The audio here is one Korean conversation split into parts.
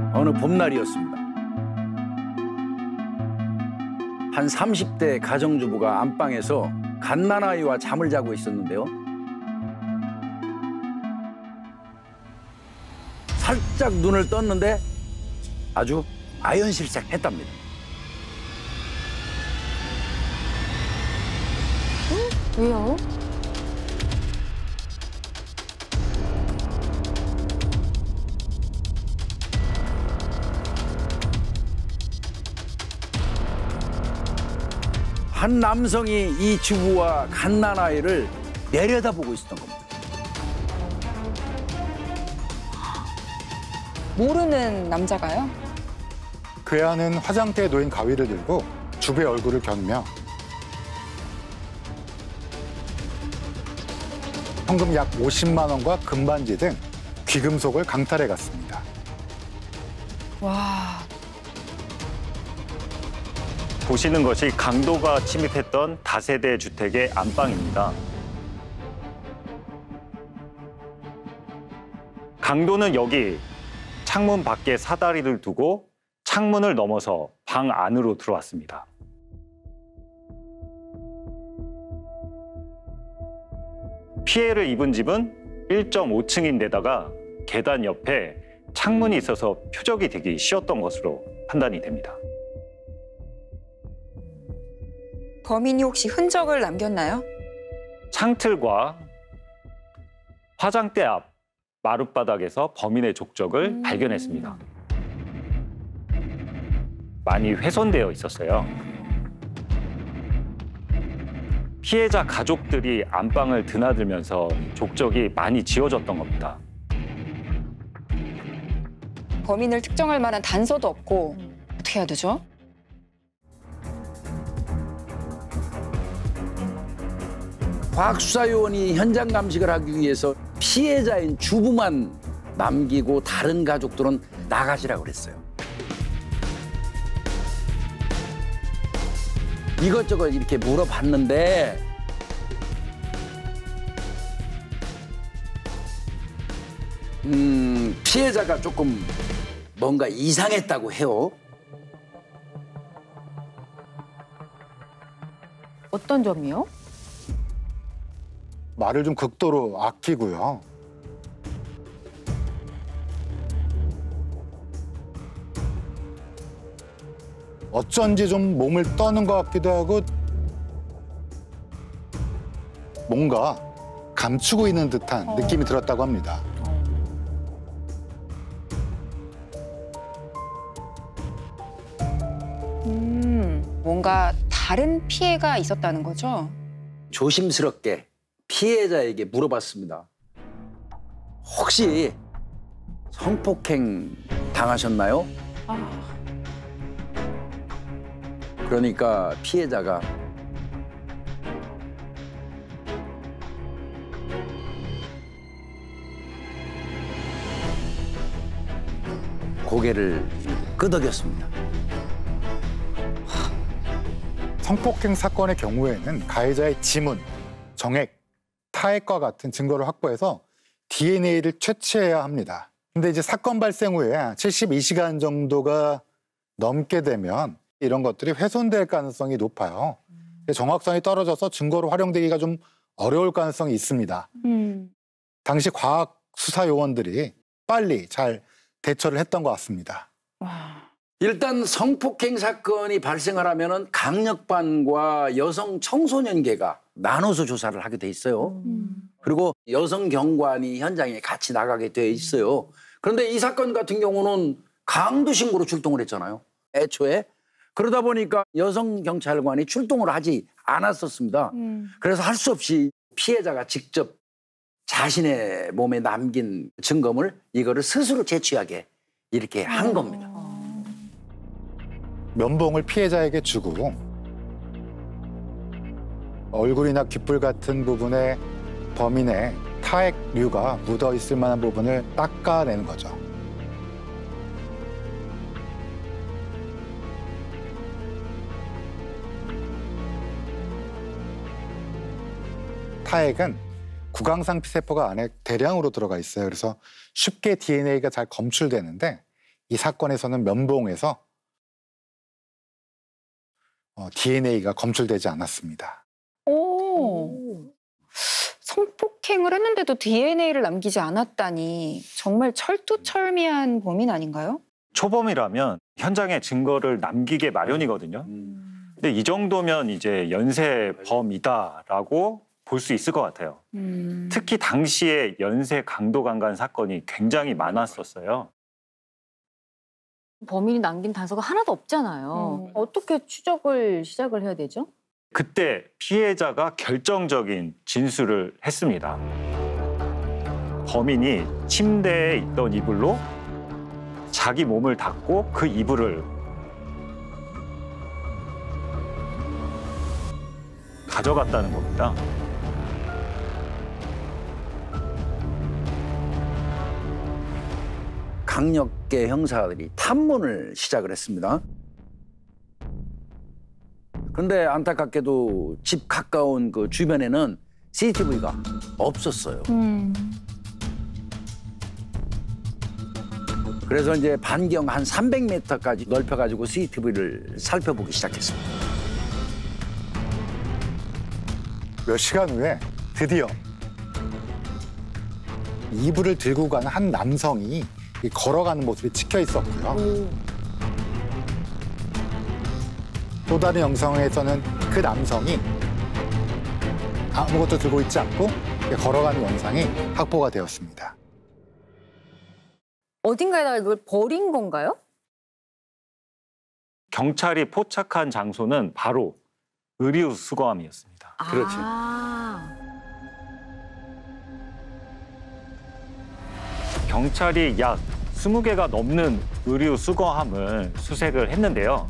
어느 봄날이었습니다. 한 30대 가정주부가 안방에서 갓난아이와 잠을 자고 있었는데요. 살짝 눈을 떴는데 아주 아연실색했답니다. 왜요? 한 남성이 이 주부와 갓난아이를 내려다보고 있었던 겁니다. 모르는 남자가요? 그 안은 화장대에 놓인 가위를 들고 주부의 얼굴을 겨누며 현금 약 50만 원과 금반지 등 귀금속을 강탈해 갔습니다. 와, 보시는 것이 강도가 침입했던 다세대 주택의 안방입니다. 강도는 여기 창문 밖에 사다리를 두고 창문을 넘어서 방 안으로 들어왔습니다. 피해를 입은 집은 1.5층인데다가 계단 옆에 창문이 있어서 표적이 되기 쉬웠던 것으로 판단이 됩니다. 범인이 혹시 흔적을 남겼나요? 창틀과 화장대 앞 마룻바닥에서 범인의 족적을 발견했습니다. 많이 훼손되어 있었어요. 피해자 가족들이 안방을 드나들면서 족적이 많이 지워졌던 겁니다. 범인을 특정할 만한 단서도 없고 어떻게 해야 되죠? 과학수사요원이 현장 감식을 하기 위해서 피해자인 주부만 남기고 다른 가족들은 나가시라고 그랬어요. 이것저것 이렇게 물어봤는데 피해자가 조금 뭔가 이상했다고 해요. 어떤 점이요? 말을 좀 극도로 아끼고요. 어쩐지 좀 몸을 떠는 것 같기도 하고 뭔가 감추고 있는 듯한 느낌이 들었다고 합니다. 뭔가 다른 피해가 있었다는 거죠? 조심스럽게 피해자에게 물어봤습니다. 혹시 성폭행 당하셨나요? 그러니까 피해자가 고개를 끄덕였습니다. 성폭행 사건의 경우에는 가해자의 지문, 정액, 타액과 같은 증거를 확보해서 DNA를 채취해야 합니다. 근데 이제 사건 발생 후에 72시간 정도가 넘게 되면 이런 것들이 훼손될 가능성이 높아요. 정확성이 떨어져서 증거로 활용되기가 좀 어려울 가능성이 있습니다. 당시 과학수사요원들이 빨리 잘 대처를 했던 것 같습니다. 일단 성폭행 사건이 발생하려면 강력반과 여성 청소년계가 나눠서 조사를 하게 돼 있어요. 그리고 여성 경관이 현장에 같이 나가게 돼 있어요. 그런데 이 사건 같은 경우는 강도 신고로 출동을 했잖아요. 애초에. 그러다 보니까 여성 경찰관이 출동을 하지 않았었습니다. 그래서 할 수 없이 피해자가 직접 자신의 몸에 남긴 증거물 이거를 스스로 채취하게 이렇게 한 겁니다. 면봉을 피해자에게 주고 얼굴이나 귓불 같은 부분에 범인의 타액류가 묻어 있을 만한 부분을 닦아내는 거죠. 타액은 구강상 피세포가 안에 대량으로 들어가 있어요. 그래서 쉽게 DNA가 잘 검출되는데 이 사건에서는 면봉에서 DNA가 검출되지 않았습니다. 오. 성폭행을 했는데도 DNA를 남기지 않았다니 정말 철두철미한 범인 아닌가요? 초범이라면 현장에 증거를 남기게 마련이거든요. 근데 이 정도면 이제 연쇄범이다라고 볼 수 있을 것 같아요. 특히 당시에 연쇄 강도강간 사건이 굉장히 많았었어요. 범인이 남긴 단서가 하나도 없잖아요. 어떻게 추적을 시작을 해야 되죠? 그때 피해자가 결정적인 진술을 했습니다. 범인이 침대에 있던 이불로 자기 몸을 닫고 그 이불을 가져갔다는 겁니다. 강력계 형사들이 탐문을 시작을 했습니다. 근데 안타깝게도 집 가까운 그 주변에는 CCTV가 없었어요. 그래서 이제 반경 한 300m까지 넓혀가지고 CCTV를 살펴보기 시작했습니다. 몇 시간 후에 드디어 이불을 들고 가는 한 남성이 걸어가는 모습이 찍혀 있었고요. 또 다른 영상에서는 그 남성이 아무것도 들고 있지 않고 걸어가는 영상이 확보가 되었습니다. 어딘가에다가 이걸 버린 건가요? 경찰이 포착한 장소는 바로 의류 수거함이었습니다. 그렇지. 경찰이 약 20개가 넘는 의류 수거함을 수색을 했는데요.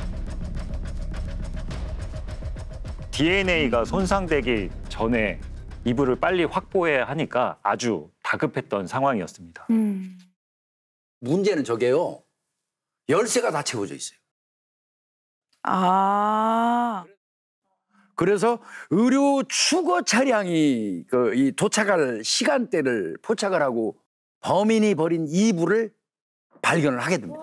DNA가 손상되기 전에 이불을 빨리 확보해야 하니까 아주 다급했던 상황이었습니다. 문제는 저게요. 열쇠가 다 채워져 있어요. 아. 그래서 의료 추거 차량이 이 도착할 시간대를 포착을 하고 범인이 버린 이불을 발견을 하게 됩니다.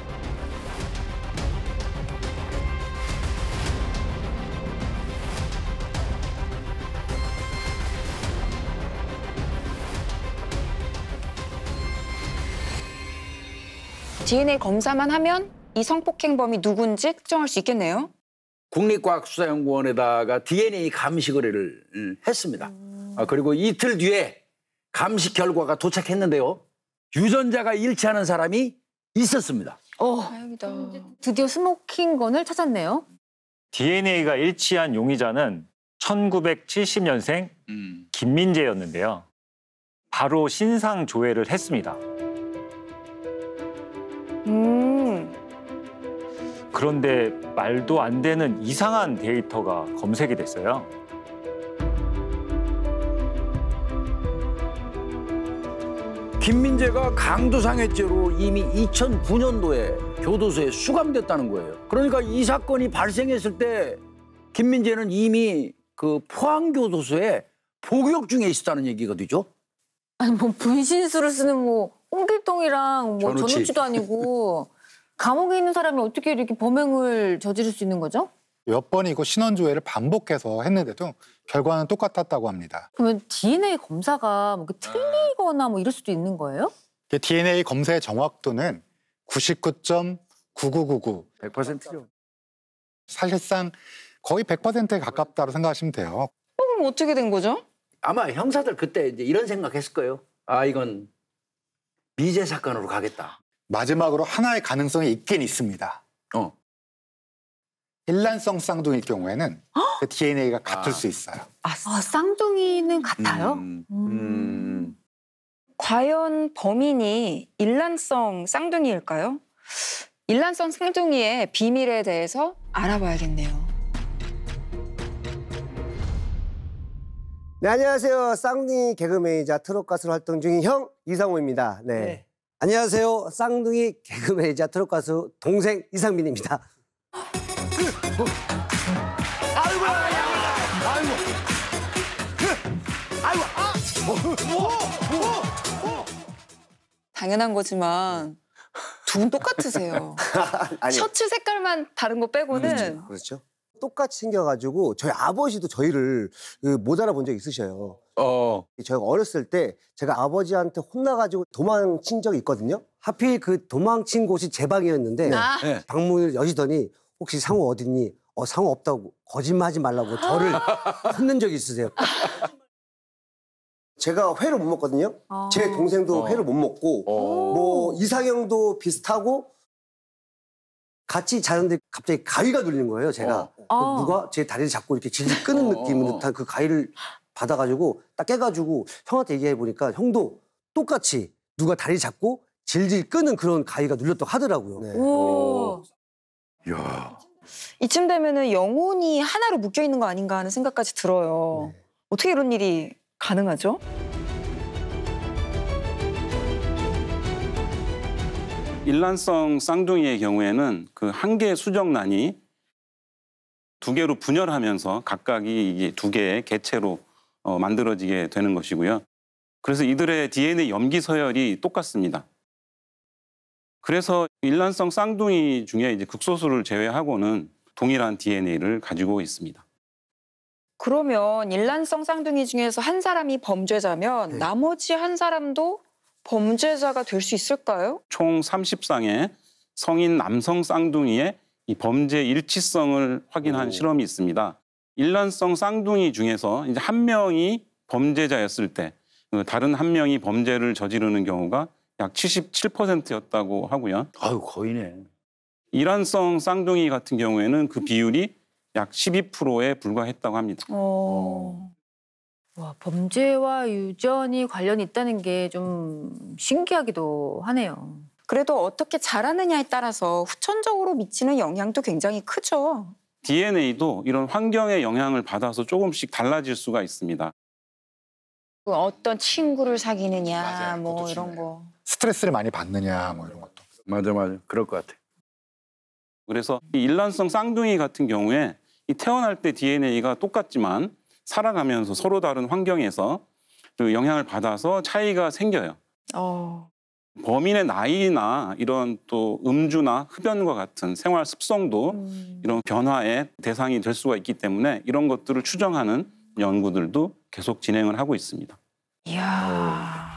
DNA 검사만 하면 이 성폭행범이 누군지 특정할 수 있겠네요. 국립과학수사연구원에다가 DNA 감식 의뢰를 했습니다. 그리고 이틀 뒤에 감식 결과가 도착했는데요. 유전자가 일치하는 사람이 있었습니다. 다행이다. 드디어 스모킹건을 찾았네요. DNA가 일치한 용의자는 1970년생 김민재였는데요. 바로 신상 조회를 했습니다. 그런데 말도 안 되는 이상한 데이터가 검색이 됐어요. 김민재가 강도상해죄로 이미 2009년도에 교도소에 수감됐다는 거예요. 그러니까 이 사건이 발생했을 때 김민재는 이미 그 포항교도소에 복역 중에 있었다는 얘기가 되죠. 아니 뭐 분신술을 쓰는 뭐 홍길동이랑 뭐 전우치도 아니고 감옥에 있는 사람이 어떻게 이렇게 범행을 저지를 수 있는 거죠? 몇 번이고 신원조회를 반복해서 했는데도 결과는 똑같았다고 합니다. 그러면 DNA 검사가 뭐 틀리거나 뭐 이럴 수도 있는 거예요? DNA 검사의 정확도는 99.9999. 100%죠. 사실상 거의 100%에 가깝다고 생각하시면 돼요. 그럼 어떻게 된 거죠? 아마 형사들 그때 이제 이런 생각했을 거예요. 아, 이건 미제 사건으로 가겠다. 마지막으로 하나의 가능성이 있긴 있습니다. 일란성 쌍둥이일 경우에는 그 DNA가 같을 수 있어요. 쌍둥이는 같아요? 과연 범인이 일란성 쌍둥이일까요? 일란성 쌍둥이의 비밀에 대해서 알아봐야겠네요. 네, 안녕하세요. 쌍둥이 개그맨이자 트롯 가수로 활동 중인 형 이상호입니다. 네. 안녕하세요. 쌍둥이 개그맨이자 트롯 가수 동생 이상민입니다. 당연한 거지만 두 분 똑같으세요. 아니, 셔츠 색깔만 다른 거 빼고는. 그렇죠. 똑같이 생겨가지고 저희 아버지도 저희를 못 알아본 적 있으셔요. 저희가 어렸을 때 제가 아버지한테 혼나가지고 도망친 적이 있거든요. 하필 그 도망친 곳이 제 방이었는데 네. 방문을 여시더니 혹시 상우 어딨니? 상우 없다고 거짓말하지 말라고 저를 혼낸 적이 있으세요. 제가 회를 못 먹거든요. 제 동생도 회를 못 먹고 뭐 이상형도 비슷하고 같이 자는데 갑자기 가위가 눌리는 거예요, 제가. 누가 제 다리를 잡고 이렇게 질질 끄는 느낌 듯한 그 가위를 받아가지고 딱 깨가지고 형한테 얘기해보니까 형도 똑같이 누가 다리 잡고 질질 끄는 그런 가위가 눌렸다고 하더라고요. 네. 오. 이야. 이쯤 되면은 영혼이 하나로 묶여 있는 거 아닌가 하는 생각까지 들어요. 네. 어떻게 이런 일이 가능하죠? 일란성 쌍둥이의 경우에는 그 한 개의 수정란이 두 개로 분열하면서 각각이 이게 두 개의 개체로 만들어지게 되는 것이고요. 그래서 이들의 DNA 염기 서열이 똑같습니다. 그래서 일란성 쌍둥이 중에 이제 극소수를 제외하고는 동일한 DNA를 가지고 있습니다. 그러면 일란성 쌍둥이 중에서 한 사람이 범죄자면 네. 나머지 한 사람도 범죄자가 될 수 있을까요? 총 30쌍의 성인 남성 쌍둥이의 이 범죄 일치성을 확인한 실험이 있습니다. 일란성 쌍둥이 중에서 이제 한 명이 범죄자였을 때 다른 한 명이 범죄를 저지르는 경우가 약 77%였다고 하고요. 아유, 거의네. 일란성 쌍둥이 같은 경우에는 그 비율이 약 12%에 불과했다고 합니다. 와, 범죄와 유전이 관련이 있다는 게 좀 신기하기도 하네요. 그래도 어떻게 자라느냐에 따라서 후천적으로 미치는 영향도 굉장히 크죠. DNA도 이런 환경의 영향을 받아서 조금씩 달라질 수가 있습니다. 어떤 친구를 사귀느냐, 맞아요. 뭐 그것도 이런 중요해요. 거. 스트레스를 많이 받느냐 뭐 이런 것도. 맞아. 그럴 것 같아. 그래서 이 일란성 쌍둥이 같은 경우에 이 태어날 때 DNA가 똑같지만 살아가면서 서로 다른 환경에서 그 영향을 받아서 차이가 생겨요. 범인의 나이나 이런 또 음주나 흡연과 같은 생활 습성도 이런 변화의 대상이 될 수가 있기 때문에 이런 것들을 추정하는 연구들도 계속 진행을 하고 있습니다. 이야.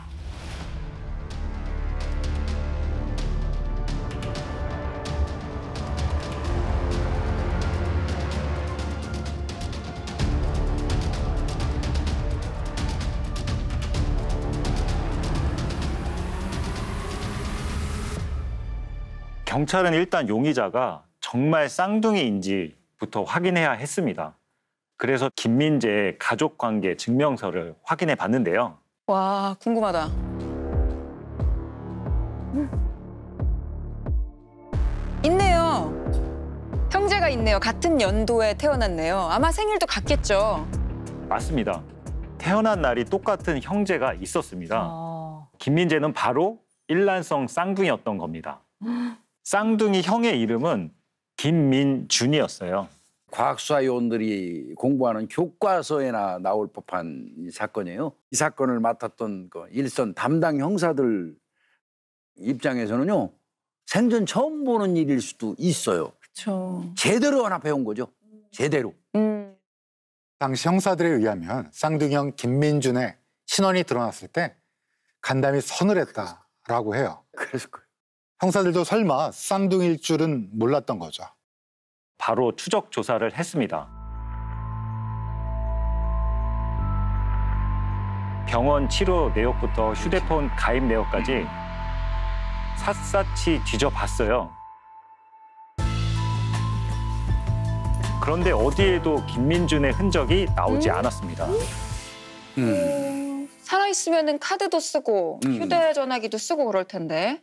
경찰은 일단 용의자가 정말 쌍둥이인지부터 확인해야 했습니다. 그래서 김민재의 가족관계 증명서를 확인해 봤는데요. 와, 궁금하다. 있네요. 형제가 있네요. 같은 연도에 태어났네요. 아마 생일도 같겠죠. 맞습니다. 태어난 날이 똑같은 형제가 있었습니다. 김민재는 바로 일란성 쌍둥이였던 겁니다. 쌍둥이 형의 이름은 김민준이었어요. 과학수사 요원들이 공부하는 교과서에나 나올 법한 이 사건이에요. 이 사건을 맡았던 그 일선 담당 형사들 입장에서는요. 생전 처음 보는 일일 수도 있어요. 그렇죠. 제대로 하나 배운 거죠. 제대로. 당시 형사들에 의하면 쌍둥이형 김민준의 신원이 드러났을 때 간담이 서늘했다라고 해요. 그랬을 거예요. 형사들도 설마 쌍둥이일 줄은 몰랐던 거죠. 바로 추적 조사를 했습니다. 병원 치료 내역부터 휴대폰 가입 내역까지 샅샅이 뒤져봤어요. 그런데 어디에도 김민준의 흔적이 나오지 않았습니다. 살아있으면 카드도 쓰고 휴대전화기도 쓰고 그럴 텐데.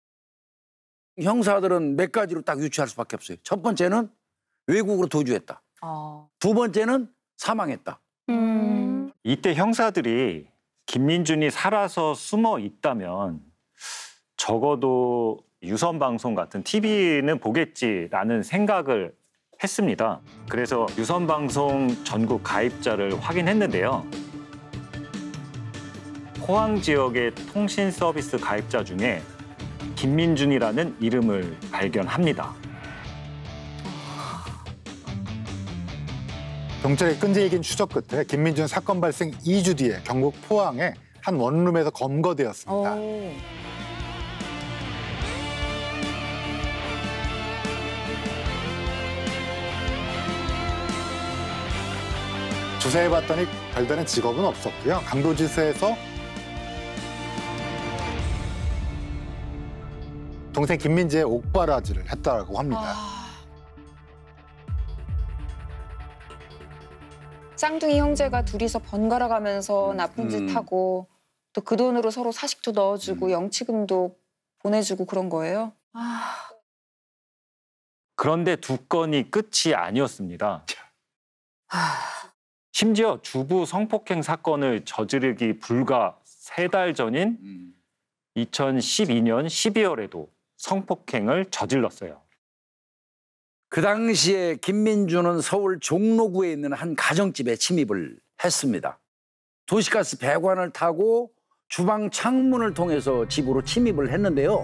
형사들은 몇 가지로 딱 유추할 수밖에 없어요. 첫 번째는 외국으로 도주했다. 두 번째는 사망했다. 이때 형사들이 김민준이 살아서 숨어 있다면 적어도 유선방송 같은 TV는 보겠지라는 생각을 했습니다. 그래서 유선방송 전국 가입자를 확인했는데요. 포항 지역의 통신 서비스 가입자 중에 김민준이라는 이름을 발견합니다. 경찰의 끈질긴 추적 끝에 김민준 사건 발생 2주 뒤에 경북 포항의 한 원룸에서 검거되었습니다. 조사해봤더니 별다른 직업은 없었고요. 강도지사에서 동생 김민재의 옥바라지를 했다고 합니다. 쌍둥이 형제가 둘이서 번갈아 가면서 나쁜 짓 하고 또 그 돈으로 서로 사식도 넣어주고 영치금도 보내주고 그런 거예요? 그런데 두 건이 끝이 아니었습니다. 심지어 주부 성폭행 사건을 저지르기 불과 3달 전인 2012년 12월에도 성폭행을 저질렀어요. 그 당시에 김민준은 서울 종로구에 있는 한 가정집에 침입을 했습니다. 도시가스 배관을 타고 주방 창문을 통해서 집으로 침입을 했는데요.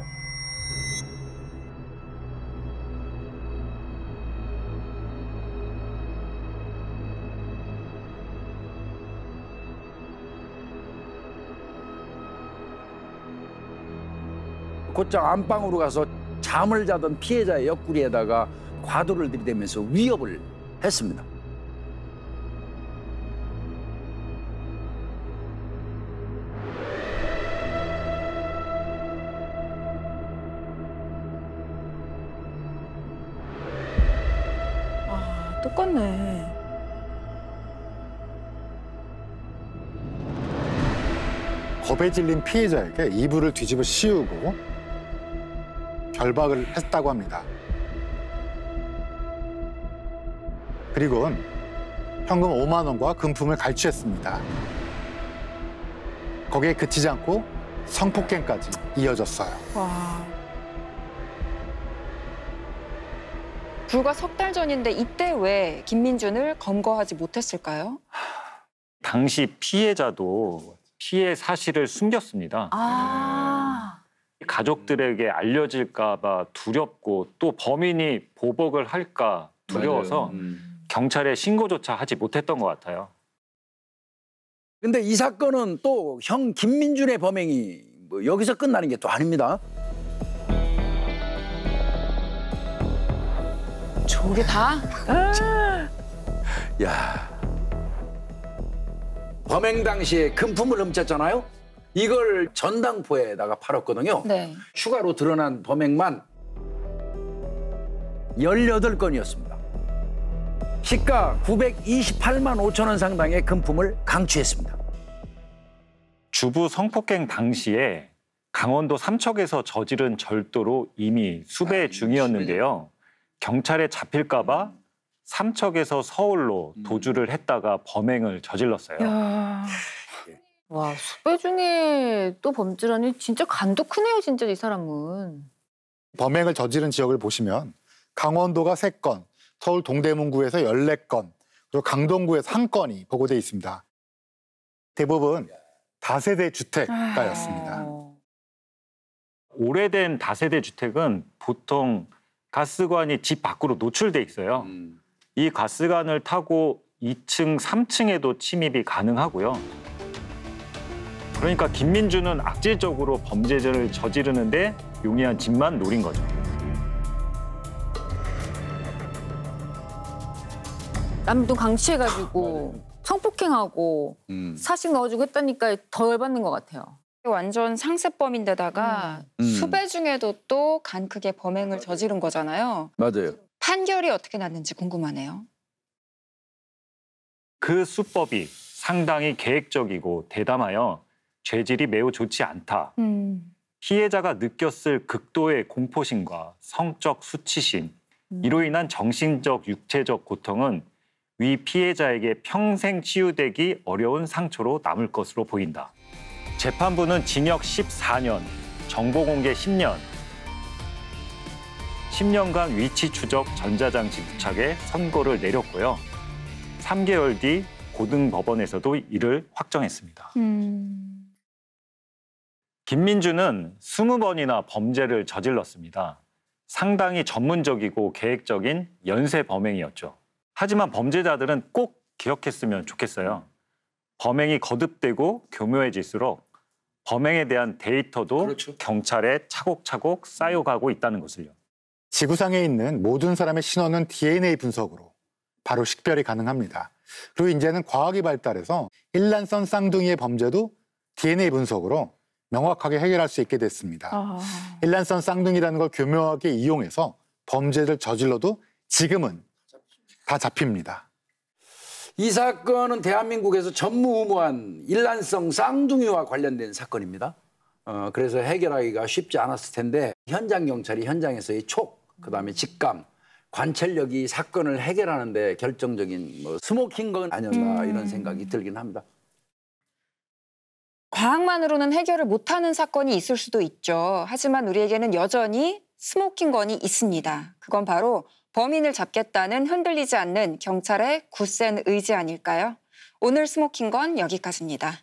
곧장 안방으로 가서 잠을 자던 피해자의 옆구리에다가 과도를 들이대면서 위협을 했습니다. 똑같네. 겁에 질린 피해자에게 이불을 뒤집어 씌우고 결박을 했다고 합니다. 그리고는 현금 5만 원과 금품을 갈취했습니다. 거기에 그치지 않고 성폭행까지 이어졌어요. 불과 3달 전인데 이때 왜 김민준을 검거하지 못했을까요? 당시 피해자도 피해 사실을 숨겼습니다. 가족들에게 알려질까 봐 두렵고 또 범인이 보복을 할까 두려워서 경찰에 신고조차 하지 못했던 것 같아요. 근데 이 사건은 또 형 김민준의 범행이 뭐 여기서 끝나는 게 또 아닙니다. 저게 다? 야, 범행 당시에 금품을 훔쳤잖아요. 이걸 전당포에다가 팔았거든요. 네. 추가로 드러난 범행만 18건이었습니다. 시가 928만 5천 원 상당의 금품을 강취했습니다. 주부 성폭행 당시에 강원도 삼척에서 저지른 절도로 이미 수배 중이었는데요. 경찰에 잡힐까 봐 삼척에서 서울로 도주를 했다가 범행을 저질렀어요. 와, 수배 중에 또 범죄라니 진짜 간도 크네요, 진짜 이 사람은. 범행을 저지른 지역을 보시면 강원도가 3건, 서울 동대문구에서 14건, 그리고 강동구에서 1건이 보고돼 있습니다. 대부분 다세대 주택가였습니다. 오래된 다세대 주택은 보통 가스관이 집 밖으로 노출돼 있어요. 이 가스관을 타고 2층, 3층에도 침입이 가능하고요. 그러니까 김민준은 악질적으로 범죄를 저지르는데 용이한 집만 노린 거죠. 남도 강취해가지고 성폭행하고 사식 넣어주고 했다니까 더 열받는 것 같아요. 완전 상습범인데다가 수배 중에도 또 간 크게 범행을 저지른 거잖아요. 맞아요. 판결이 어떻게 났는지 궁금하네요. 그 수법이 상당히 계획적이고 대담하여 죄질이 매우 좋지 않다. 피해자가 느꼈을 극도의 공포심과 성적 수치심, 이로 인한 정신적, 육체적 고통은 위 피해자에게 평생 치유되기 어려운 상처로 남을 것으로 보인다. 재판부는 징역 14년, 정보공개 10년, 10년간 위치 추적 전자장치 부착에 선고를 내렸고요. 3개월 뒤 고등법원에서도 이를 확정했습니다. 김민주는 20번이나 범죄를 저질렀습니다. 상당히 전문적이고 계획적인 연쇄 범행이었죠. 하지만 범죄자들은 꼭 기억했으면 좋겠어요. 범행이 거듭되고 교묘해질수록 범행에 대한 데이터도 그렇죠. 경찰에 차곡차곡 쌓여가고 있다는 것을요. 지구상에 있는 모든 사람의 신원은 DNA 분석으로 바로 식별이 가능합니다. 그리고 이제는 과학이 발달해서 일란성 쌍둥이의 범죄도 DNA 분석으로 명확하게 해결할 수 있게 됐습니다. 일란성 쌍둥이라는 걸 교묘하게 이용해서 범죄를 저질러도 지금은 다 잡힙니다. 이 사건은 대한민국에서 전무후무한 일란성 쌍둥이와 관련된 사건입니다. 그래서 해결하기가 쉽지 않았을 텐데 현장 경찰이 현장에서의 촉, 그다음에 직감, 관찰력이 사건을 해결하는 데 결정적인 스모킹건 아니었나 이런 생각이 들긴 합니다. 과학만으로는 해결을 못하는 사건이 있을 수도 있죠. 하지만 우리에게는 여전히 스모킹건이 있습니다. 그건 바로 범인을 잡겠다는 흔들리지 않는 경찰의 굳센 의지 아닐까요? 오늘 스모킹건 여기까지입니다.